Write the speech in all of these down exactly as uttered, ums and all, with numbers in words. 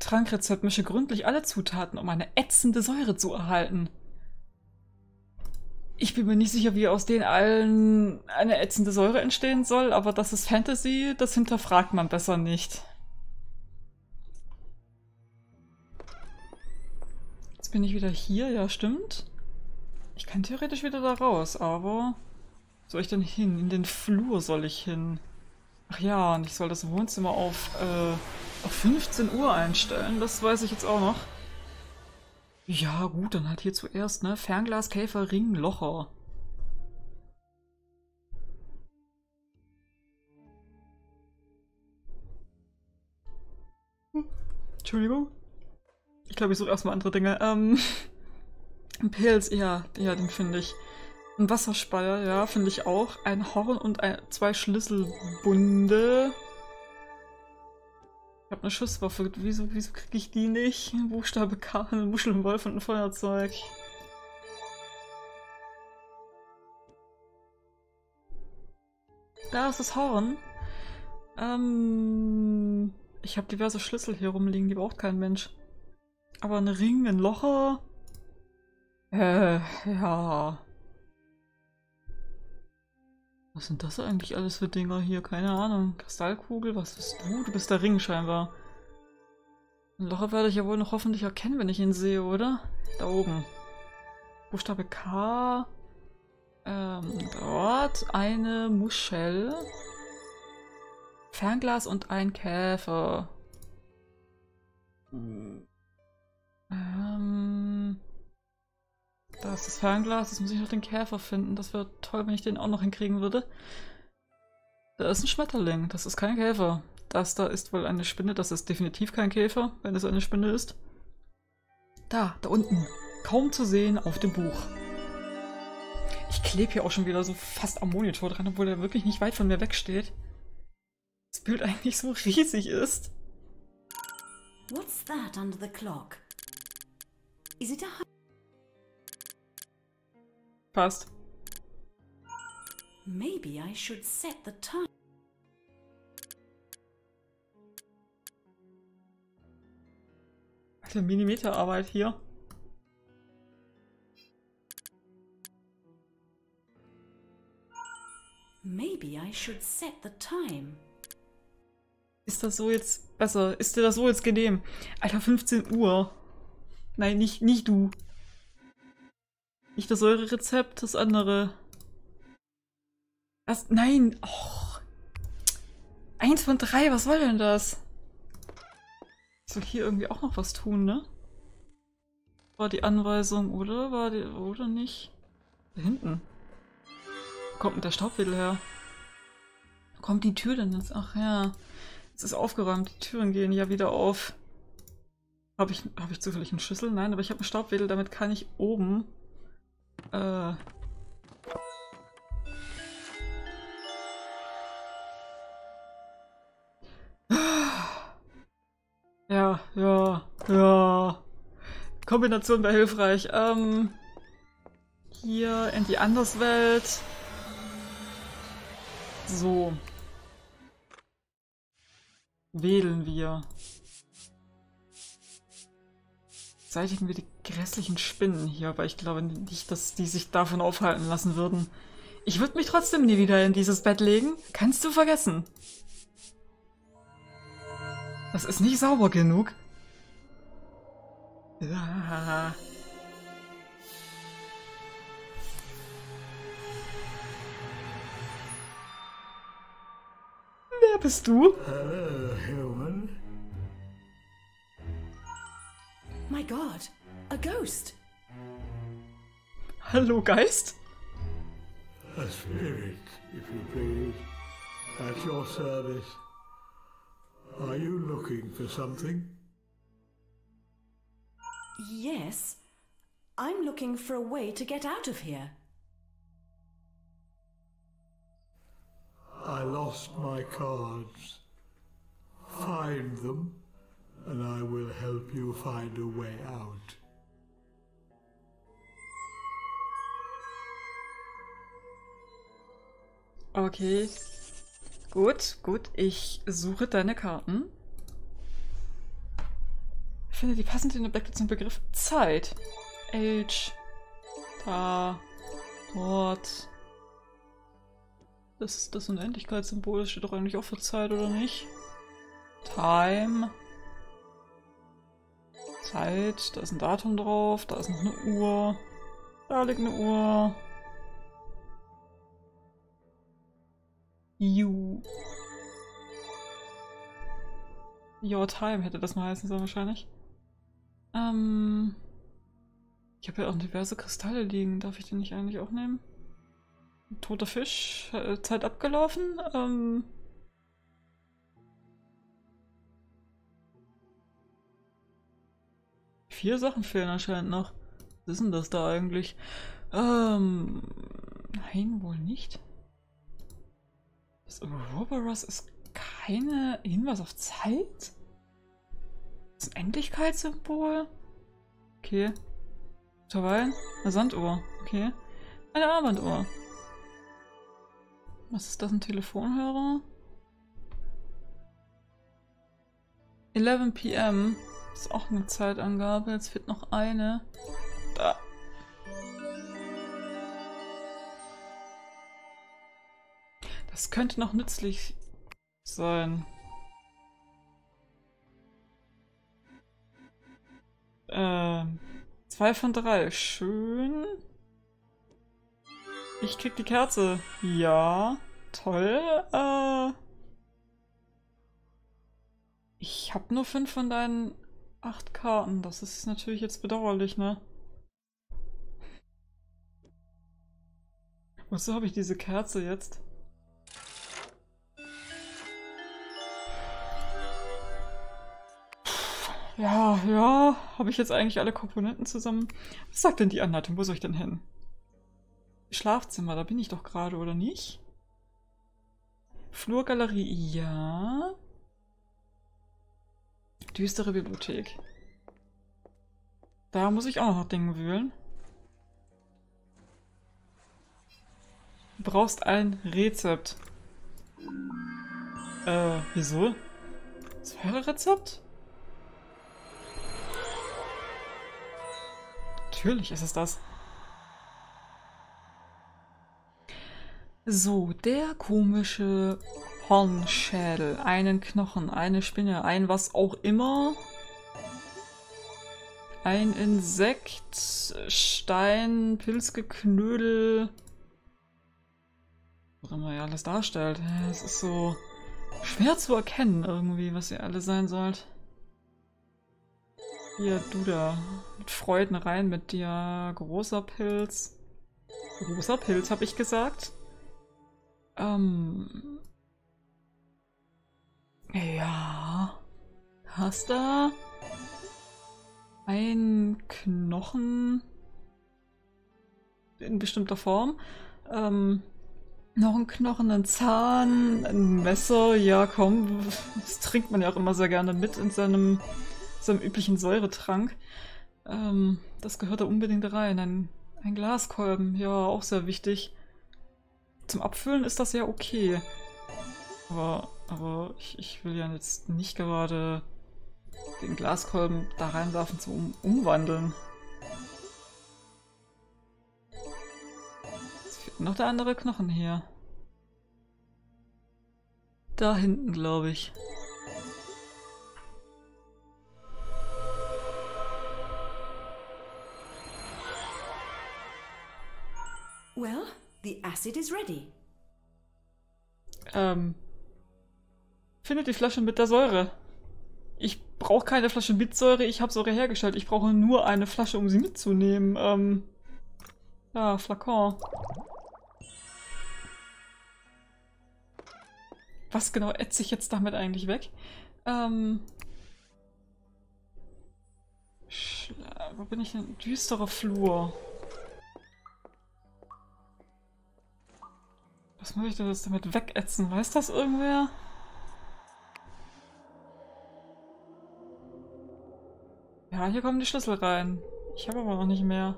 Trankrezept: mische gründlich alle Zutaten, um eine ätzende Säure zu erhalten. Ich bin mir nicht sicher, wie aus den allen eine ätzende Säure entstehen soll, aber das ist Fantasy, das hinterfragt man besser nicht. Jetzt bin ich wieder hier, ja stimmt. Ich kann theoretisch wieder da raus, aber... Soll ich denn hin? In den Flur soll ich hin. Ach ja, und ich soll das Wohnzimmer auf, äh, auf fünfzehn Uhr einstellen, das weiß ich jetzt auch noch. Ja gut, dann halt hier zuerst, ne? Fernglas, Käfer, Ring, Locher. Hm. Entschuldigung. Ich glaube, ich suche erstmal andere Dinge. Ähm, ein Pilz, ja, ja, den finde ich. Ein Wasserspeier, ja, finde ich auch. Ein Horn und ein, zwei Schlüsselbunde. Ich habe eine Schusswaffe. Wieso, wieso kriege ich die nicht? Buchstabe K, eine Muschel, ein Wolf und ein Feuerzeug. Da ist das Horn. Ähm, ich habe diverse Schlüssel hier rumliegen, die braucht kein Mensch. Aber ein Ring, ein Locher. Äh, ja. Was sind das eigentlich alles für Dinger hier? Keine Ahnung. Kristallkugel, was bist du? Du bist der Ring scheinbar. Ein Locher werde ich ja wohl noch hoffentlich erkennen, wenn ich ihn sehe, oder? Da oben. Buchstabe K. Ähm, dort eine Muschel. Fernglas und ein Käfer. Hm. Ähm... Da ist das Fernglas, jetzt muss ich noch den Käfer finden. Das wäre toll, wenn ich den auch noch hinkriegen würde. Da ist ein Schmetterling, das ist kein Käfer. Das da ist wohl eine Spinne, das ist definitiv kein Käfer, wenn es eine Spinne ist. Da, da unten. Kaum zu sehen auf dem Buch. Ich klebe hier auch schon wieder so fast am Monitor dran, obwohl er wirklich nicht weit von mir wegsteht. Das Bild eigentlich so riesig ist. What's that under the clock? Is it a Passt. Maybe I should set the time. Alter, Millimeterarbeit hier. Maybe I should set the time. Ist das so jetzt besser? Ist dir das so jetzt genehm? Alter, fünfzehn Uhr. Nein, nicht, nicht du. Nicht das Säurerezept, das andere. Was? Nein! Och. Eins von drei, was soll denn das? Ich soll hier irgendwie auch noch was tun, ne? War die Anweisung, oder? War die. Oder nicht? Da hinten. Wo kommt denn der Staubwedel her? Wo kommt die Tür denn jetzt? Ach ja. Es ist aufgeräumt. Die Türen gehen ja wieder auf. Habe ich, hab ich zufällig einen Schlüssel? Nein, aber ich habe einen Staubwedel, damit kann ich oben. Äh. Ja, ja, ja. Kombination wäre hilfreich. Ähm. Hier in die Anderswelt. So. Wählen wir. Beseitigen wir die grässlichen Spinnen hier, aber ich glaube nicht, dass die sich davon aufhalten lassen würden. Ich würde mich trotzdem nie wieder in dieses Bett legen. Kannst du vergessen. Das ist nicht sauber genug. Ja. Wer bist du? Hello, human. My God, a ghost. Hallo, Geist? A spirit, if you please. At your service. Are you looking for something? Yes, I'm looking for a way to get out of here. I lost my cards. Find them, and I will help you find a way out. Okay. Gut, gut. Ich suche deine Karten. Finde die passende Objekte zum Begriff Zeit. Age. Da. Dort. Das ist das Unendlichkeitssymbol. Das steht doch eigentlich auch für Zeit, oder nicht? Time. Zeit. Da ist ein Datum drauf. Da ist noch eine Uhr. Da liegt eine Uhr. You. Your Time hätte das mal heißen sollen wahrscheinlich. Ähm. Ich habe ja auch diverse Kristalle liegen. Darf ich die nicht eigentlich auch nehmen? Toter Fisch. Äh, Zeit abgelaufen. Ähm. Vier Sachen fehlen anscheinend noch. Was ist denn das da eigentlich? Ähm. Nein, wohl nicht. Das Ouroboros ist keine Hinweis auf Zeit? Das ist ein Endlichkeitssymbol? Okay. Verweilen? Eine Sanduhr. Okay. Eine Armbanduhr. Was ist das? Ein Telefonhörer? elf p m Ist auch eine Zeitangabe. Jetzt fehlt noch eine. Da. Das könnte noch nützlich sein. Ähm. Zwei von drei. Schön. Ich krieg die Kerze. Ja. Toll. Äh. Ich hab nur fünf von deinen acht Karten. Das ist natürlich jetzt bedauerlich, ne? Wozu habe ich diese Kerze jetzt? Ja, ja. Habe ich jetzt eigentlich alle Komponenten zusammen? Was sagt denn die Anleitung? Wo soll ich denn hin? Schlafzimmer, da bin ich doch gerade, oder nicht? Flurgalerie, ja. Düstere Bibliothek. Da muss ich auch noch nach Dingen wühlen. Du brauchst ein Rezept. Äh, wieso? Säurerezept? Natürlich ist es das. So, der komische Hornschädel, einen Knochen, eine Spinne, ein was auch immer. Ein Insekt, Stein, Pilzgeknödel. Was immer ihr alles darstellt. Es ist so schwer zu erkennen irgendwie, was ihr alle sein sollt. Hier, du da. Mit Freuden rein mit dir. Großer Pilz. Großer Pilz, habe ich gesagt. Ähm. Ja. Hast da ein Knochen in bestimmter Form. Ähm. Noch ein Knochen, ein Zahn, ein Messer. Ja, komm. Das trinkt man ja auch immer sehr gerne mit in seinem, seinem üblichen Säuretrank. Ähm, das gehört da unbedingt rein. Ein, ein Glaskolben. Ja, auch sehr wichtig. Zum Abfüllen ist das ja okay. Aber, aber ich, ich will ja jetzt nicht gerade den Glaskolben da reinwerfen zum um Umwandeln. Es fehlt noch der andere Knochen hier. Da hinten, glaube ich. Well, the acid is ready. Ähm. Findet die Flasche mit der Säure. Ich brauche keine Flasche mit Säure, ich habe Säure hergestellt. Ich brauche nur eine Flasche, um sie mitzunehmen. Ähm. Ja, Flakon. Was genau ätze ich jetzt damit eigentlich weg? Ähm. Schla wo bin ich denn? Düsterer Flur. Was muss ich denn jetzt damit wegätzen? Weiß das irgendwer? Ja, hier kommen die Schlüssel rein. Ich habe aber noch nicht mehr.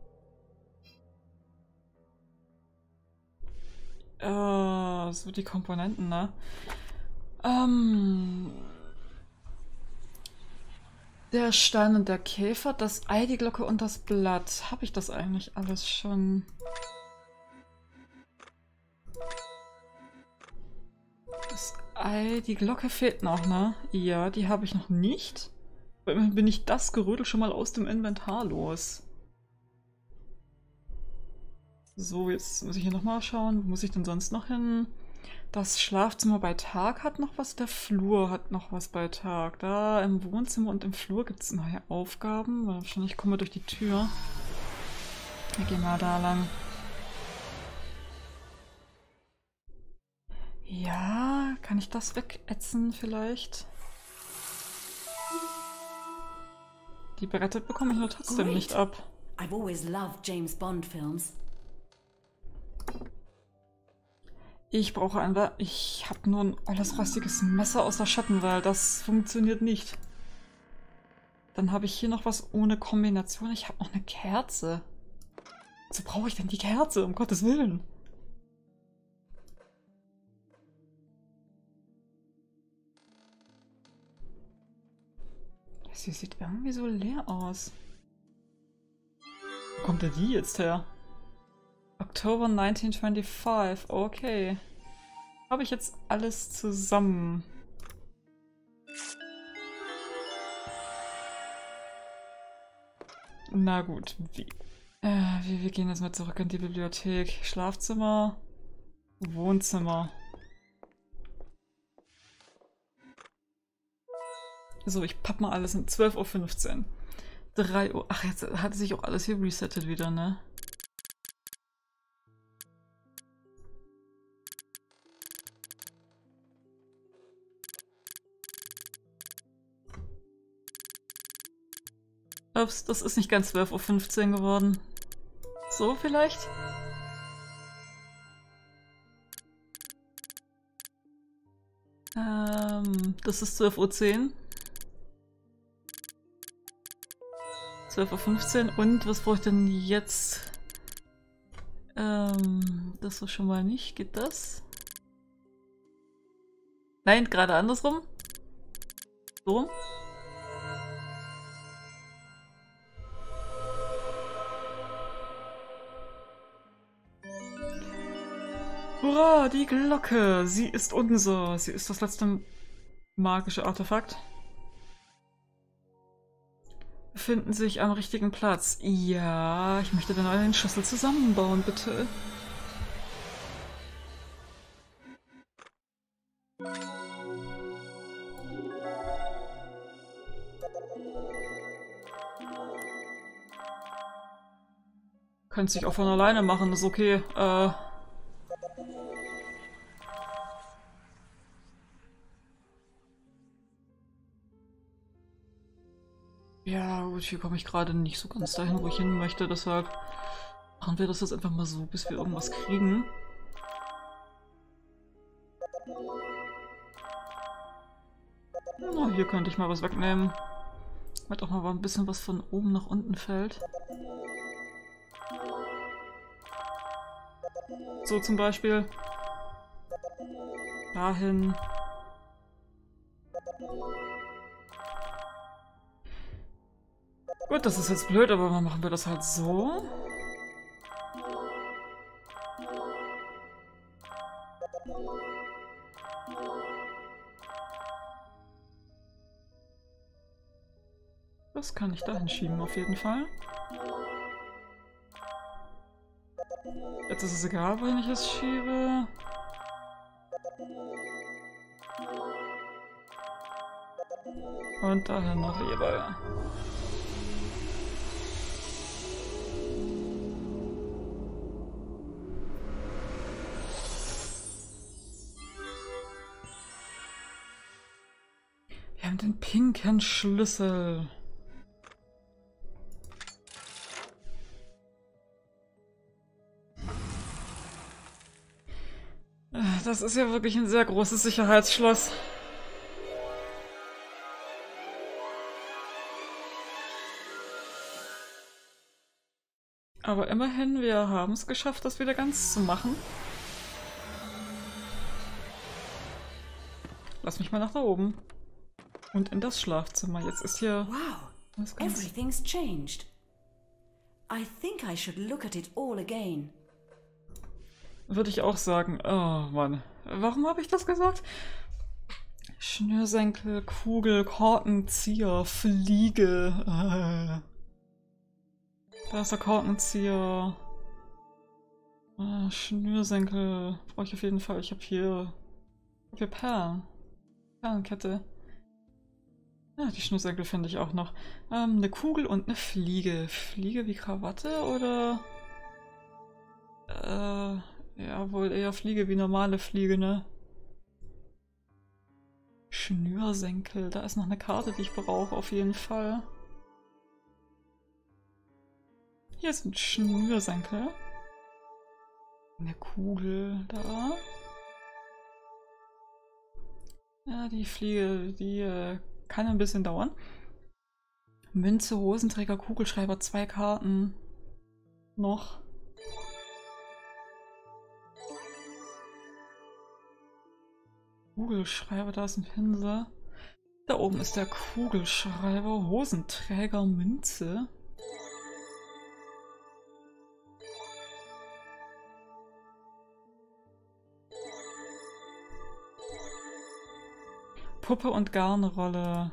Äh, so die Komponenten, ne? Ähm. Der Stein und der Käfer, das Ei, die Glocke und das Blatt. Habe ich das eigentlich alles schon? Das Ei, die Glocke fehlt noch, ne? Ja, die habe ich noch nicht. Aber immerhin bin ich das Gerödel schon mal aus dem Inventar los. So, jetzt muss ich hier nochmal schauen. Wo muss ich denn sonst noch hin? Das Schlafzimmer bei Tag hat noch was, der Flur hat noch was bei Tag. Da im Wohnzimmer und im Flur gibt es neue Aufgaben. Wahrscheinlich kommen wir durch die Tür. Wir gehen mal da lang. Ja, kann ich das wegätzen vielleicht? Die Brette bekomme ich nur trotzdem Great. nicht ab. I've always loved James Bond films. Ich brauche ein... Wa- Ich habe nur ein alles rostiges Messer aus der Schattenwelt. Das funktioniert nicht. Dann habe ich hier noch was ohne Kombination. Ich habe noch eine Kerze. Wozu brauche ich denn die Kerze? Um Gottes Willen. Das hier sieht irgendwie so leer aus. Wo kommt denn die jetzt her? Oktober neunzehnhundertfünfundzwanzig, okay. Habe ich jetzt alles zusammen? Na gut, wie? Äh, wir, wir gehen jetzt mal zurück in die Bibliothek. Schlafzimmer, Wohnzimmer. So, ich pack mal alles in zwölf Uhr fünfzehn. drei Uhr. Ach, jetzt hat sich auch alles hier resettet wieder, ne? Ups, das ist nicht ganz zwölf Uhr fünfzehn geworden. So vielleicht? Ähm, das ist zwölf Uhr zehn. zwölf Uhr fünfzehn. Und was brauche ich denn jetzt? Ähm, das so schon mal nicht. Geht das? Nein, gerade andersrum. So rum. Hurra, die Glocke! Sie ist unser. Sie ist das letzte magische Artefakt. Befinden sich am richtigen Platz. Ja, ich möchte dann einen Schlüssel zusammenbauen, bitte. Könnte sich auch von alleine machen, ist okay. Äh... Ja, gut, hier komme ich gerade nicht so ganz dahin, wo ich hin möchte, deshalb machen wir das jetzt einfach mal so, bis wir irgendwas kriegen. Na, hier könnte ich mal was wegnehmen. Damit auch mal ein bisschen was von oben nach unten fällt. So zum Beispiel. Dahin. Gut, das ist jetzt blöd, aber dann machen wir das halt so. Das kann ich dahin schieben auf jeden Fall. Jetzt ist es egal, wohin ich es schiebe. Und dahin noch lieber. Wir haben den pinken Schlüssel. Das ist ja wirklich ein sehr großes Sicherheitsschloss. Aber immerhin, wir haben es geschafft, das wieder ganz zu machen. Lass mich mal nach da oben. Und in das Schlafzimmer. Jetzt ist hier Wow, was ganz... everything's changed. I think I should look at it all again. Würde ich auch sagen. Oh Mann. Warum habe ich das gesagt? Schnürsenkel, Kugel, Korkenzieher, Fliege. Äh. Da ist der Korkenzieher. Äh, Schnürsenkel. Brauche ich auf jeden Fall. Ich habe hier, ich hab hier Perlen. Perlenkette. Ja, die Schnürsenkel finde ich auch noch. Ähm, eine Kugel und eine Fliege. Fliege wie Krawatte oder? Äh, ja, wohl eher Fliege wie normale Fliege, ne? Schnürsenkel. Da ist noch eine Karte, die ich brauche, auf jeden Fall. Hier sind Schnürsenkel. Eine Kugel da. Ja, die Fliege, die äh, kann ein bisschen dauern. Münze, Hosenträger, Kugelschreiber, zwei Karten. Noch. Kugelschreiber, da ist ein Pinsel. Da oben ist der Kugelschreiber, Hosenträger, Münze. Puppe und Garnrolle.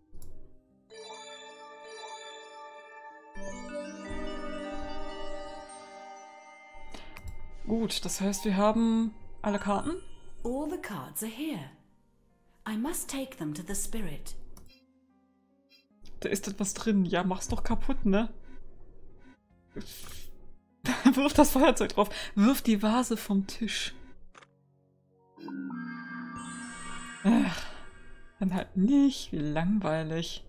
Gut, das heißt, wir haben alle Karten. All the cards are here. I must take them to the spirit. Da ist etwas drin. Ja, mach's doch kaputt, ne? Wirf das Feuerzeug drauf. Wirf die Vase vom Tisch. Ach, dann halt nicht. Wie langweilig.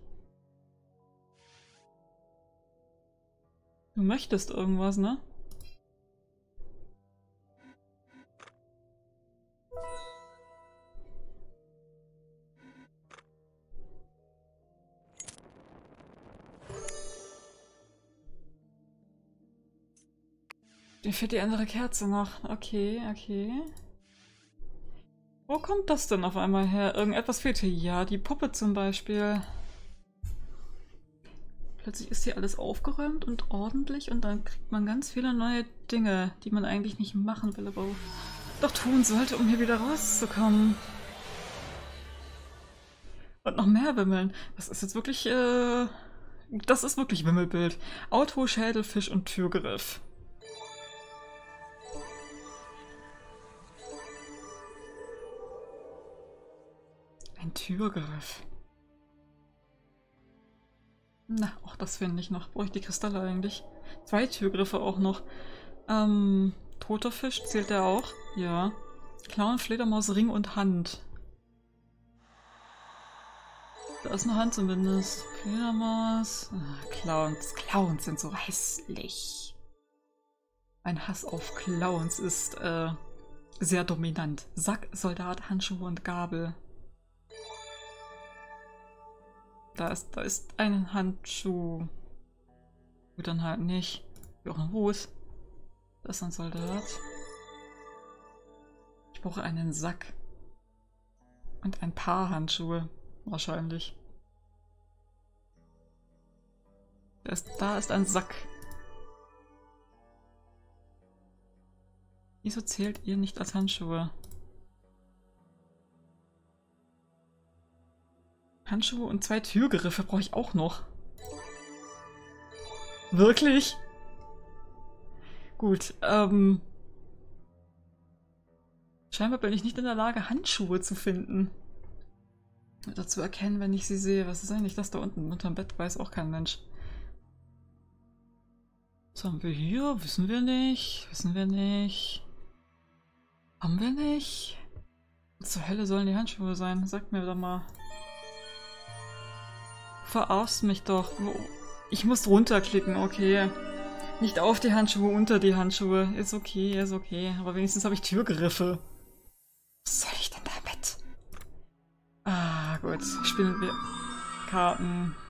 Du möchtest irgendwas, ne? Mir fehlt die andere Kerze noch. Okay, okay. Wo kommt das denn auf einmal her? Irgendetwas fehlt hier. Ja, die Puppe zum Beispiel. Plötzlich ist hier alles aufgeräumt und ordentlich und dann kriegt man ganz viele neue Dinge, die man eigentlich nicht machen will, aber doch tun sollte, um hier wieder rauszukommen. Und noch mehr Wimmeln. Das ist jetzt wirklich, äh... das ist wirklich Wimmelbild. Auto, Schädel, Fisch und Türgriff. Ein Türgriff. Na, auch das finde ich noch. Brauche ich die Kristalle eigentlich? Zwei Türgriffe auch noch. Ähm, toter Fisch, zählt der auch? Ja. Clown, Fledermaus, Ring und Hand. Da ist eine Hand zumindest. Fledermaus. Ah, Clowns. Clowns sind so hässlich. Mein Hass auf Clowns ist äh, sehr dominant. Sack, Soldat, Handschuhe und Gabel. Da ist, da ist ein Handschuh. Gut, dann halt nicht. Wie auch ein Hut. Das ist ein Soldat. Ich brauche einen Sack. Und ein paar Handschuhe. Wahrscheinlich. Da ist, da ist ein Sack. Wieso zählt ihr nicht als Handschuhe? Handschuhe und zwei Türgriffe brauche ich auch noch. Wirklich? Gut, ähm... scheinbar bin ich nicht in der Lage, Handschuhe zu finden. Oder zu erkennen, wenn ich sie sehe. Was ist eigentlich das da unten? Unterm Bett weiß auch kein Mensch. Was haben wir hier? Wissen wir nicht. Wissen wir nicht. Haben wir nicht? Was zur Hölle sollen die Handschuhe sein? Sagt mir doch mal. Verarschst mich doch. Ich muss runterklicken, okay. Nicht auf die Handschuhe, unter die Handschuhe. Ist okay, ist okay. Aber wenigstens habe ich Türgriffe. Was soll ich denn damit? Ah, gut. Spielen wir Karten.